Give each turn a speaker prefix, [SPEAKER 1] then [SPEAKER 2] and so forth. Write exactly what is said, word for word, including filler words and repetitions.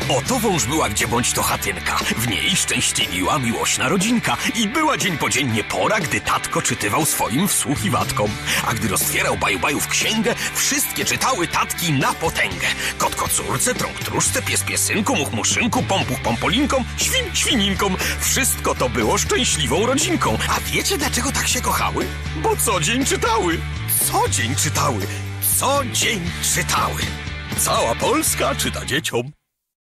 [SPEAKER 1] Oto wąż była gdzie bądź to chatynka, w niej szczęśliwiła miłośna rodzinka i była dzień po dziennie pora, gdy tatko czytywał swoim wsłuchiwatkom. A gdy roztwierał baju-bajów księgę, wszystkie czytały tatki na potęgę. Kot kocurce, trąg truszce, pies piesynku, much muszynku, pompuch pompolinkom, świn świninkom. Wszystko to było szczęśliwą rodzinką. A wiecie dlaczego tak się kochały? Bo co dzień czytały. Co dzień czytały. Co dzień czytały. Cała Polska czyta dzieciom.